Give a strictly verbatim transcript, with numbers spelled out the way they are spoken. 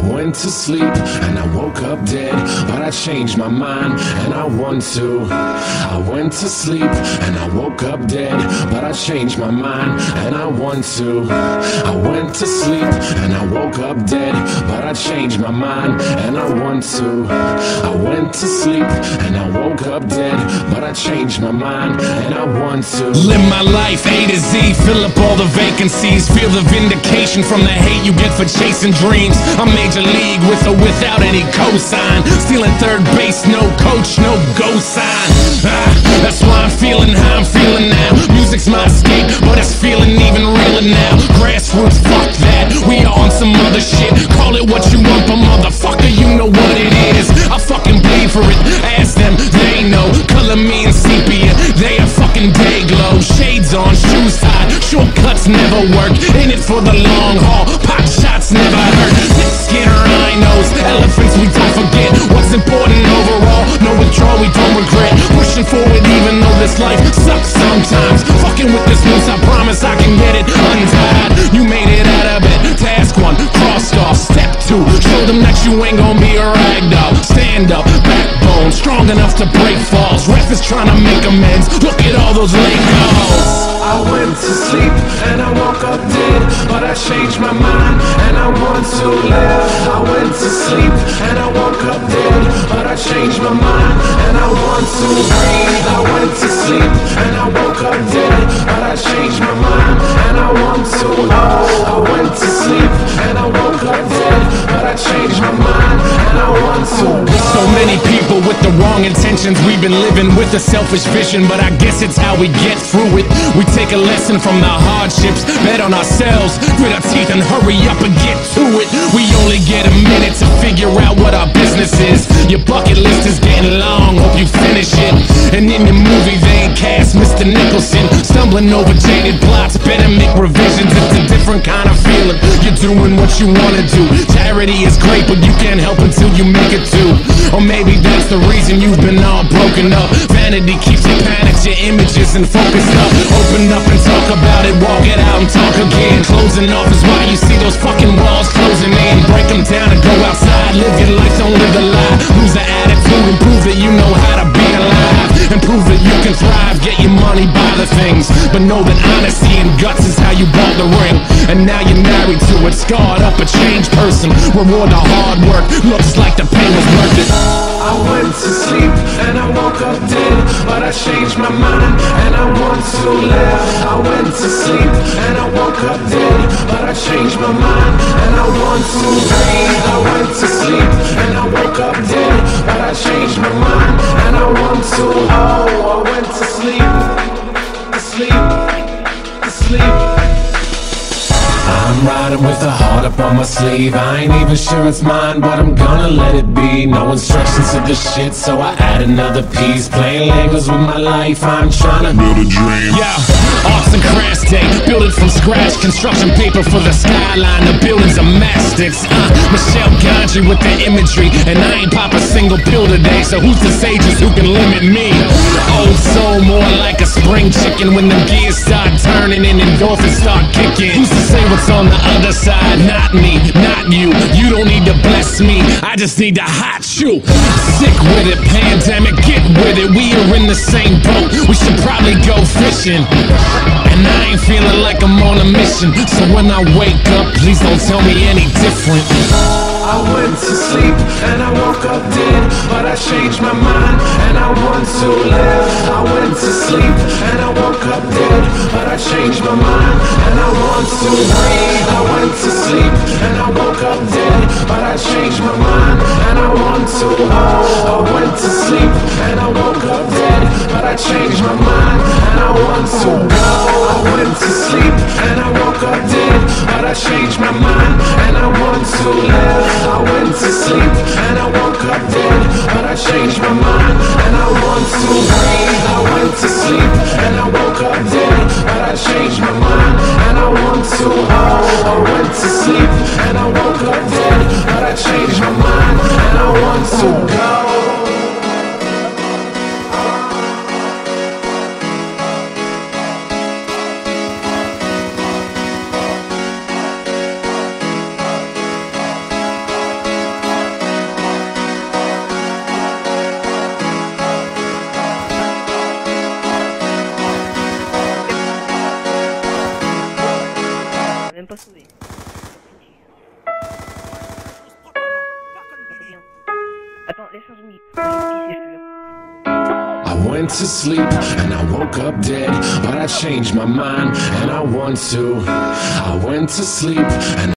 went to sleep and I woke up dead, but I changed my mind and I want to. I went to sleep and I woke up dead, but I changed my mind and I want to. I went to sleep and I woke up dead, but I changed my mind and I want to. I went to sleep and I woke up dead, but I changed my mind and I want to. Live my life A to Z, fill up all the vacancies, feel the vindication from the hate you get for chasing dreams. I'm major league with or without any cosign, stealing third base, no coach, no go sign. Ah, that's why I'm feeling how I'm feeling now. Music's my escape, but it's feeling even realer now. Grassroots, fuck that, we are on some other shit. Call it what you want, but motherfucker, you know what it is. I fucking bleed for it, ask them, they know. Color me in sepia, they are fucking day glow. Shades on, shoes tied, shortcuts never work. In it for the long haul, pot shots never hurt. Thick skin rhinos, elephants we don't forget. What's important overall, no withdrawal we don't regret. Pushing forward even though this life sucks sometimes. Fucking with this noose, I promise I can get it untied. You made it out of it, task one, crossed off. Step two, show them that you ain't gon' be a ragdoll. Stand up, backbone, strong enough to break falls. Ref is trying to make amends, look at all those late calls. I went to sleep and I woke up dead, but I changed my mind and I want to live. I went to sleep and I woke up dead, but I changed my mind and I want to breathe. I went to sleep and I woke up dead, but I changed my mind and I want to. Oh, I went to sleep and I woke up dead, but I changed my mind and I want to. So many people with the wrong intentions, we've been living with a selfish vision, but I guess it's how we get through it. We take a lesson from the hardships, bet on ourselves, grit our teeth and hurry up and get to it. We only get a minute to figure out what our business is. Your bucket list is getting long, hope you finish it. And in your movie they ain't cast Mister Nicholson, stumbling over jaded plots, better make revisions. It's a different kind of feeling, you're doing what you wanna do. Charity is great, but you can't help until you make it too. Or maybe that's the reason you've been all broken up. Vanity keeps you panicked, your images and focused up. Open up and talk about it, walk it out and talk again. Closing off is why you see those fucking walls closing in. Break them down and go outside, live your life, don't live a lie. Lose the attitude and prove that you know how to be alive. And prove that you can thrive, get your money, buy the things. But know that honesty and guts is how you bought the ring. And now you're married to it, scarred up, a changed person. Reward the hard work, looks like the pain was worth it. I went to sleep and I woke up dead, but I changed my mind and I want to live. I went to sleep and I woke up dead, but I changed my mind and I want to breathe. I went to sleep and I woke up dead, but I changed my mind and I want to. Oh, I went to sleep, to sleep, to sleep. I'm riding with a heart up on my sleeve. I ain't even sure it's mine, but I'm gonna let it be. No instructions to the shit, so I add another piece. Playing Legos with my life, I'm trying to build a dream. Yeah, arts and crafts day, build it from scratch. Construction paper for the skyline, the buildings are mastics. uh, Michelle Gondry with the imagery, and I ain't pop a single pill today, so who's the sages who can limit me? Old soul, more like a spring chicken. When the gears start turning and endorphins start kicking, who's to say what's on the other side? Not me, not you. You don't need to bless me, I just need to hot you. Sick with it, pandemic, get with it. We are in the same boat, we should probably go fishing. And I ain't feeling like I'm on a mission, so when I wake up, please don't tell me any different. I went to sleep and I woke up dead, but I changed my mind and I want to live. I went to sleep and I woke up dead, but I changed my mind and I want to breathe. I went to sleep and I woke up dead, but I changed my mind and I want to. Oh, I went to sleep and I woke up dead, but I changed my mind and I want to go. I went to sleep and I woke up dead, but I changed my mind and I want to live. I went to sleep and I woke up dead, but I changed my mind and I want to breathe. I went to sleep and I woke up dead, but I changed my mind and I want to. Oh, I went to sleep and I woke up dead, but I changed my mind and I want to go. pas sauvé. Attends, laisse changer de micro. Je vais pisser, je te jure. I went to sleep and I woke up dead, but I changed my mind and I want to. I went to sleep and